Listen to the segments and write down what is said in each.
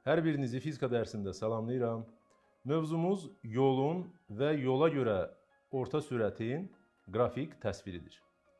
Hər birinizi fizika dərsində salamlayıram. Mövzumuz yolun və yola görə orta sürətin qrafik təsviridir.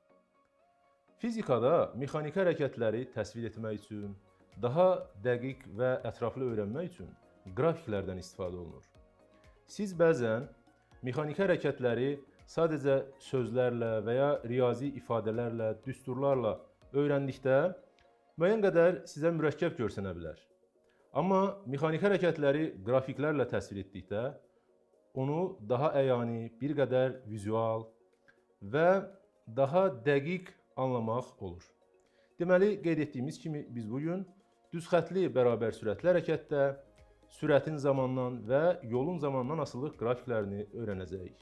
Fizikada mexaniki hərəkətləri təsvir etmək üçün, daha dəqiq və ətraflı öyrənmək üçün qrafiklərdən istifadə olunur. Siz bəzən mexaniki hərəkətləri sadəcə sözlərlə və ya riyazi ifadələrlə, düsturlarla öyrəndikdə müəyyən qədər sizə mürəkkəb görsənə bilər. Amma mexaniki hərəkətləri qrafiklərlə təsvir etdikdə onu daha əyani, bir qədər vizual və daha dəqiq anlamaq olur. Deməli, qeyd etdiyimiz kimi biz bugün düzxətli bərabər sürətli hərəkətdə sürətin zamandan və yolun zamandan asılılıq qrafiklərini öyrənəcəyik.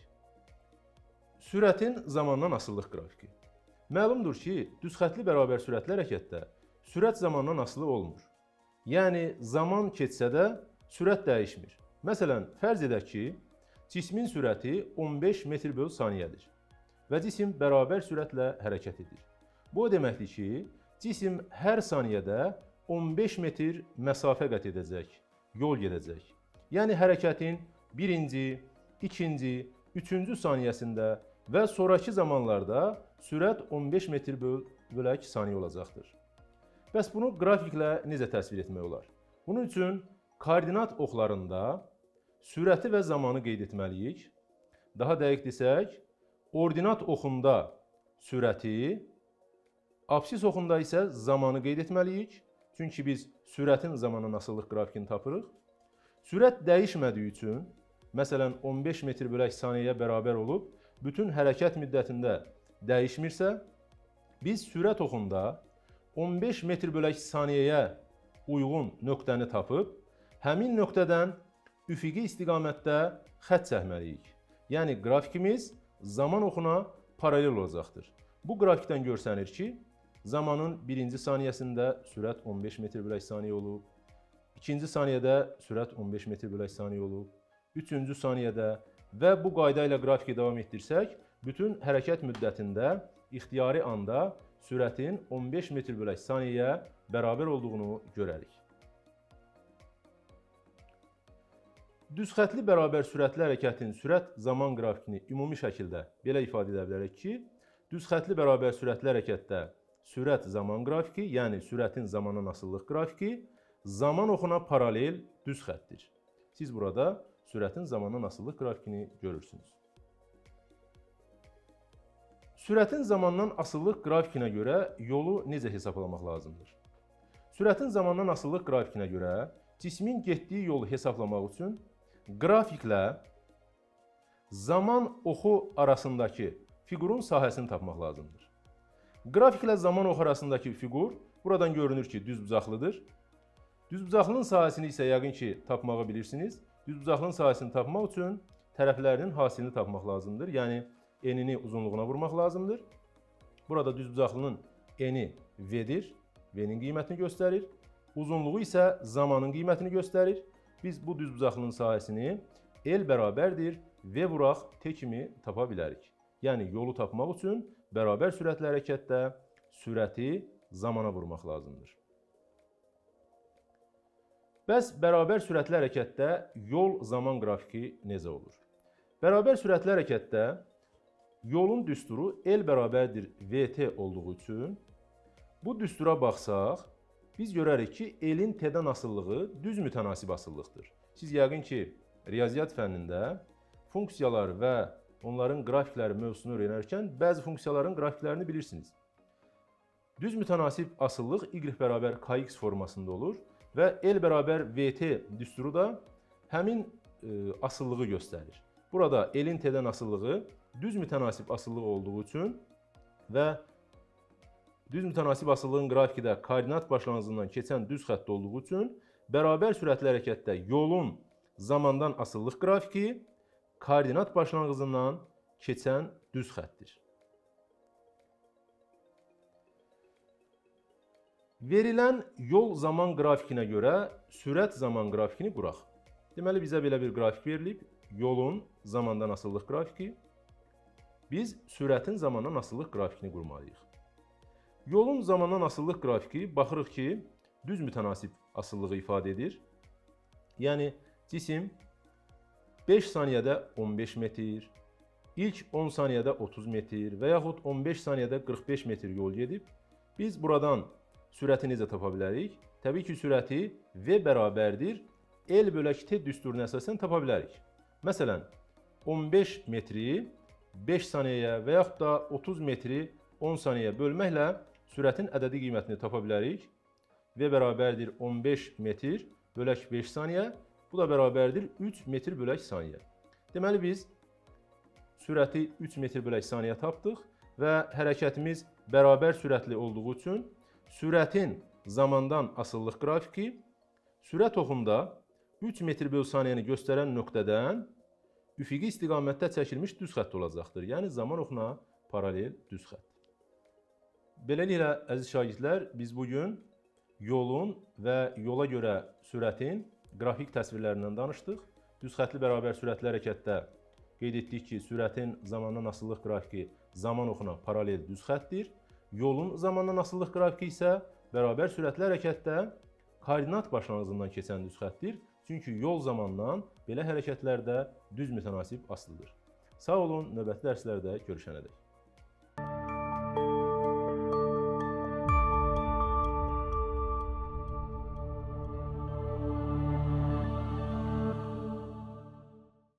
Sürətin zamandan asılılıq qrafiki. Məlumdur ki, düzxətli bərabər sürətli hərəkətdə sürət zamandan asılı olmur. Yəni, zaman keçsə də sürət dəyişmir. Məsələn, fərz edək ki, cismin sürəti 15 metr/saniyədir və cisim bərabər sürətlə hərəkət edir. Bu o deməkdir ki, cisim hər saniyədə 15 metr məsafə qət edəcək, yol gedəcək. Yəni, hərəkətin birinci, ikinci, üçüncü saniyəsində və sonraki zamanlarda sürət 15 metr/saniyə olacaqdır. Bəs bunu qrafiklə necə təsvir etmək olar? Bunun üçün koordinat oxlarında sürəti və zamanı qeyd etməliyik. Daha dəqiq desək, ordinat oxunda sürəti, absis oxunda isə zamanı qeyd etməliyik. Çünki biz sürətin zamandan asılılıq qrafikini tapırıq. Sürət dəyişmədiyi üçün, məsələn 15 metr/saniyəyə bərabər olub, bütün hərəkət müddətində dəyişmirsə, biz sürət oxunda 15 metr/saniyəyə uyğun nöqtəni tapıb, həmin nöqtədən üfüqi istiqamətdə xətt çəkməliyik. Yəni, qrafikimiz zaman oxuna paralel olacaqdır. Bu qrafikdən görsənir ki, zamanın birinci saniyəsində sürət 15 metr/saniyə olub, ikinci saniyədə sürət 15 metr/saniyə olub, üçüncü saniyədə və bu qayda ilə qrafiki davam etdirsək, bütün hərəkət müddətində ixtiyari anda sürətin 15 metr/saniyəyə bərabər olduğunu görərik. Düzxətli bərabər sürətli hərəkətin sürət zaman qrafikini ümumi şəkildə belə ifadə edə bilərək ki, düzxətli bərabər sürətli hərəkətdə sürət zaman qrafiki, yəni sürətin zamandan asılılıq qrafiki, zaman oxuna paralel düz xəttdir. Siz burada sürətin zamandan asılılıq qrafikini görürsünüz. Sürətin zamandan asılılıq qrafikinə görə yolu necə hesablamaq lazımdır? Sürətin zamandan asılılıq qrafikinə görə cismin getdiyi yolu hesablamaq üçün qrafiklə zaman oxu arasındakı fiqurun sahəsini tapmaq lazımdır. Qrafiklə zaman oxu arasındakı fiqur buradan görünür ki, düzbucaqlıdır. Düzbucaqlının sahəsini isə yəqin ki, tapmağı bilirsiniz. Düzbucaqlının sahəsini tapmaq üçün tərəflərinin hasilini tapmaq lazımdır. Yəni, enini uzunluğuna vurmaq lazımdır. Burada düzbucaqlının eni V-dir, V-nin qiymətini göstərir. Uzunluğu isə zamanın qiymətini göstərir. Biz bu düzbucaqlının sahəsini L bərabərdir V vuraq T kimi tapa bilərik. Yəni, yolu tapmaq üçün bərabər sürətli hərəkətdə sürəti zamana vurmaq lazımdır. Bəs bərabər sürətli hərəkətdə yol zaman qrafiki necə olur? Bərabər sürətli hərəkətdə yolun düsturu L bərabərdir VT olduğu üçün bu düstura baxsaq, biz görərik ki, L-in T-dən asılılığı düz mütənasib asılılıqdır. Siz yəqin ki, riyaziyyat fənnində funksiyalar və onların qrafikləri mövzusunu öyrənərkən bəzi funksiyaların qrafiklərini bilirsiniz. Düz mütənasib asıllıq Y bərabər Kx formasında olur və L bərabər VT düsturu da həmin asıllığı göstərir. Burada L-in T-dən asıllığı düz mütənasib asıllıq olduğu üçün və düz mütənasib asıllığın qrafiki də koordinat başlanğıcından keçən düz xətt olduğu üçün bərabər sürətli hərəkətdə yolun zamandan asıllıq qrafiki koordinat başlanğıcından keçən düz xəttdir. Verilən yol zaman qrafikinə görə sürət zaman qrafikini quraq. Deməli, bizə belə bir qrafik verilib, yolun zamandan asıllıq qrafiki. Biz sürətin zamandan asıllıq qrafikini qurmalıyıq. Yolun zamandan asıllıq qrafiki baxırıq ki, düz mütənasib asılılığı ifadə edir. Yəni cisim 5 saniyədə 15 metr, ilk 10 saniyədə 30 metr və yaxud 15 saniyədə 45 metr yol gedib. Biz buradan sürəti necə tapa bilərik? Təbii ki, sürəti V bərabərdir L bölək T düsturuna əsasən tapa bilərik. Məsələn, 15 metri 5 saniyəyə və yaxud da 30 metri 10 saniyəyə bölməklə sürətin ədədi qiymətini tapa bilərik. V bərabərdir 15 metr bölək 5 saniyə, bu da bərabərdir 3 metr bölək saniyə. Deməli, biz sürəti 3 metr bölək saniyə tapdıq və hərəkətimiz bərabər sürətli olduğu üçün sürətin zamandan asıllıq qrafiki sürət oxunda 3 metr böl saniyəni göstərən nöqtədən üfüqi istiqamətdə çəkilmiş düz xətt olacaqdır. Yəni, zaman oxuna paralel düz xətt. Beləliklə, əziz şagirdlər, biz bugün yolun və yola görə sürətin qrafik təsvirlərindən danışdıq. Düz xəttli bərabər sürətli hərəkətdə qeyd etdik ki, sürətin zamandan asıllıq qrafiki zaman oxuna paralel düz xəttdir. Yolun zamandan asıllıq qrafiki isə bərabər sürətli hərəkətdə koordinat başlanğıcından keçən düz xəttdir. Çünki yol zamandan belə hərəkətlərdə düz mütənasib asılıdır. Sağ olun, növbəti dərslərdə görüşənədək.